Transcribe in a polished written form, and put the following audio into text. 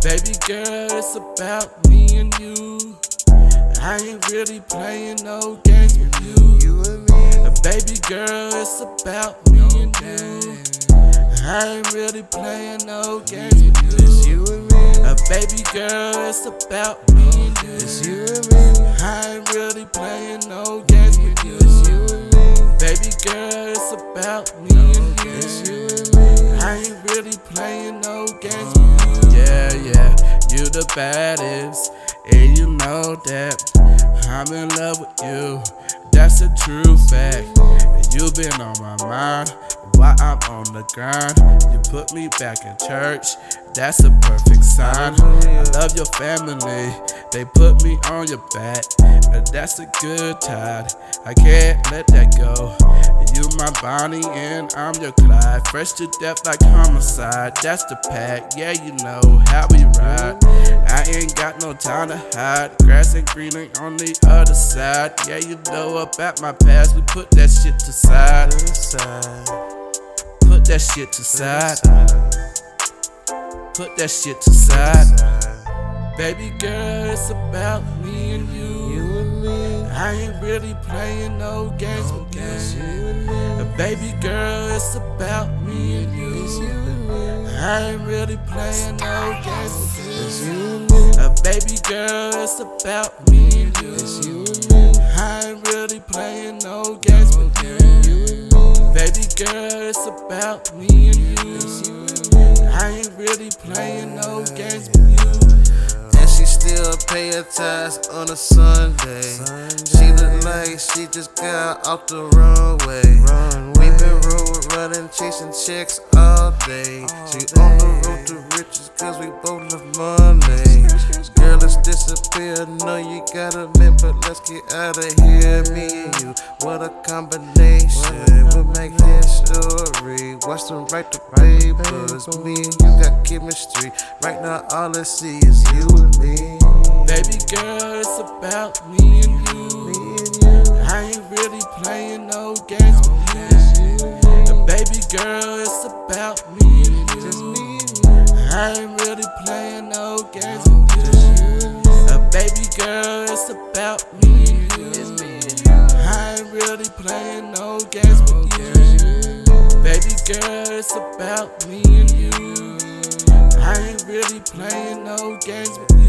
Baby girl, it's about me and you. I ain't really playing no games with you. You and me. Baby girl, it's about me and you. I ain't really playing no games with you. It's you and me. Baby girl, it's about me and you. It's you and me. I ain't really playing no games with you. It's you and me. Baby girl, it's about me and you. It's you and me. I ain't really playing no games with you. Yeah, you the baddest, and you know that I'm in love with you. That's a true fact. You've been on my mind while I'm on the grind. You put me back in church, that's a perfect sign. I love your family, they put me on your back, but that's a good tide. I can't let that go. You my Bonnie and I'm your Clyde. Fresh to death like homicide, that's the pack. Yeah, you know how we ride. I ain't got no time to hide. Grass ain't greener on the other side. Yeah, you know about my past, we put that shit to side. Put that shit to side. Put that shit to side. Baby girl, it's about me and you. You and me. I ain't really playing no games with you. Baby girl, it's about me and you. It's you and me. I ain't really playing no games with you. It's you and me. Baby girl, it's about me and you. It's you and me. I ain't really playing no games with you. Baby girl, it's about me and you. It's you and me. I ain't really playing no games with you. And she still pay her tithes on a Sunday. She look like she just got off the runway. We been road running, chasing checks all day. She on the road to riches cause we both love money. Girl, let's disappear, no you gotta admit, but let's get out of here. Me and you, what a combination. We'll make history. Watch them write the papers. Me and you got chemistry. Right now all I see is you and me. Baby girl, it's about me and you. I ain't really playing no games with you. Baby girl, it's about me and you. I ain't really playing no games with you. Baby girl, it's about me and you. I ain't really playing no games with you. Baby girl, it's about me and you. I ain't really playing no games with you.